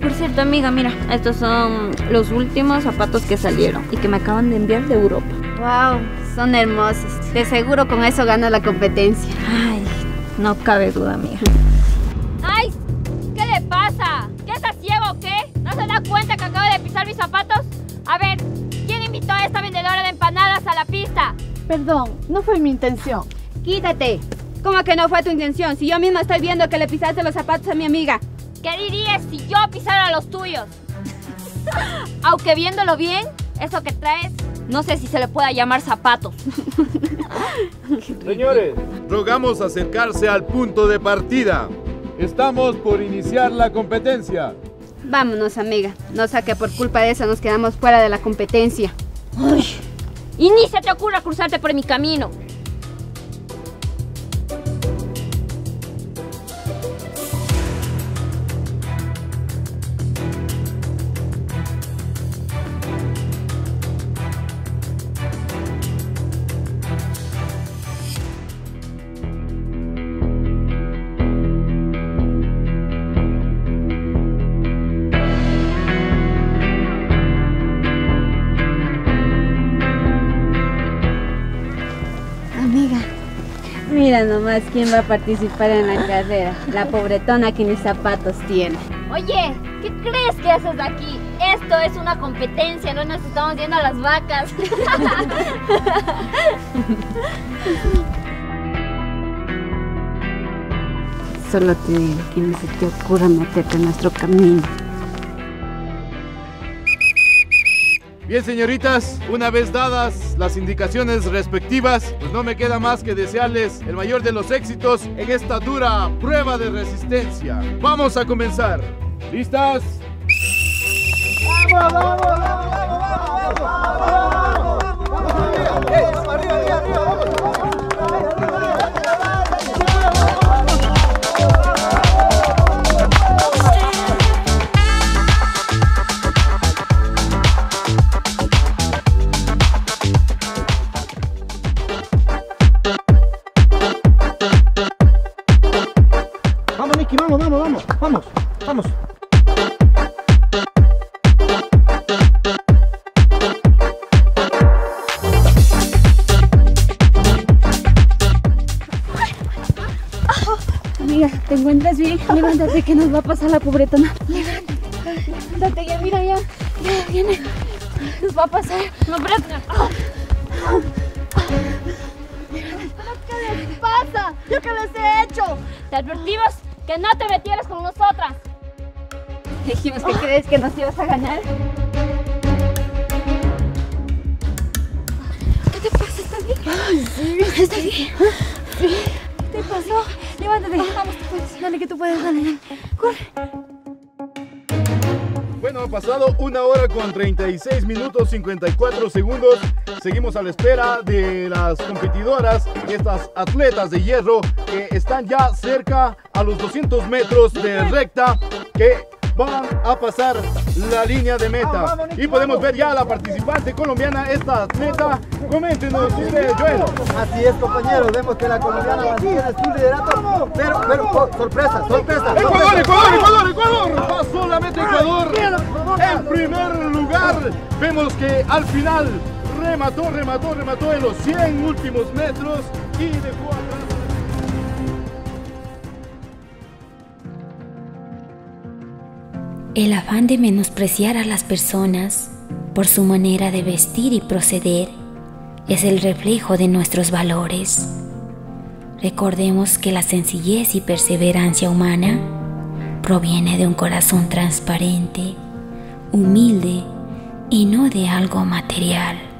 por cierto, amiga, mira, estos son los últimos zapatos que salieron y que me acaban de enviar de Europa. Wow, son hermosos. De seguro con eso gana la competencia. Ay, no cabe duda, amiga. ¡Ay! ¿Qué le pasa? ¿Qué está ciego o qué? ¿No se da cuenta que acabo de pisar mis zapatos? A ver, ¿quién invitó a esta vendedora de empanadas a la pista? Perdón, no fue mi intención. Quítate. ¿Cómo que no fue tu intención? Si yo misma estoy viendo que le pisaste los zapatos a mi amiga. ¿Qué dirías si yo pisara los tuyos? Aunque viéndolo bien, eso que traes, no sé si se le pueda llamar zapatos. Señores, rogamos acercarse al punto de partida. Estamos por iniciar la competencia. Vámonos, amiga. No sea que por culpa de eso nos quedamos fuera de la competencia. Uy, y ni se te ocurra cruzarte por mi camino. Mira nomás quién va a participar en la carrera. La pobretona que ni zapatos tiene. Oye, ¿qué crees que haces aquí? Esto es una competencia, no nos estamos viendo a las vacas. Solo te digo que ni se te ocurra meterte en nuestro camino. Bien, señoritas, una vez dadas las indicaciones respectivas, pues no me queda más que desearles el mayor de los éxitos en esta dura prueba de resistencia. Vamos a comenzar. ¿Listas? ¡Vamos, vamos, vamos, vamos, vamos, vamos! ¡Arriba, arriba, arriba! Vamos, vamos. Amiga, ¿te encuentras bien? Levántate que nos va a pasar la pobretona. Levántate, ya mira, ya viene. Nos va a pasar. No, espérate. ¿Qué les pasa? ¿Yo qué les he hecho? Te advertimos que no te metieras con nosotras. Dijimos que crees que nos ibas a ganar. ¿Qué te pasa? ¿Estás bien? Ay, sí. ¿Estás bien? Sí. ¿Qué te pasó? Levántate. Vamos, tú puedes. Dale, que tú puedes. Dale. Corre. Bueno, ha pasado 1 hora con 36 minutos 54 segundos. Seguimos a la espera de las competidoras, estas atletas de hierro que están ya cerca a los 200 metros de recta, que van a pasar la línea de meta. Y podemos ver ya a la participante colombiana, esta atleta. Coméntenos, Joel. Así es, compañeros, vemos que la colombiana mantiene su liderato, pero sorpresa, sorpresa. Ecuador, Ecuador, Ecuador, Ecuador. Pasó la meta Ecuador en primer lugar. Vemos que al final remató en los 100 últimos metros y dejó atrás. El afán de menospreciar a las personas por su manera de vestir y proceder es el reflejo de nuestros valores. Recordemos que la sencillez y perseverancia humana proviene de un corazón transparente, humilde y no de algo material.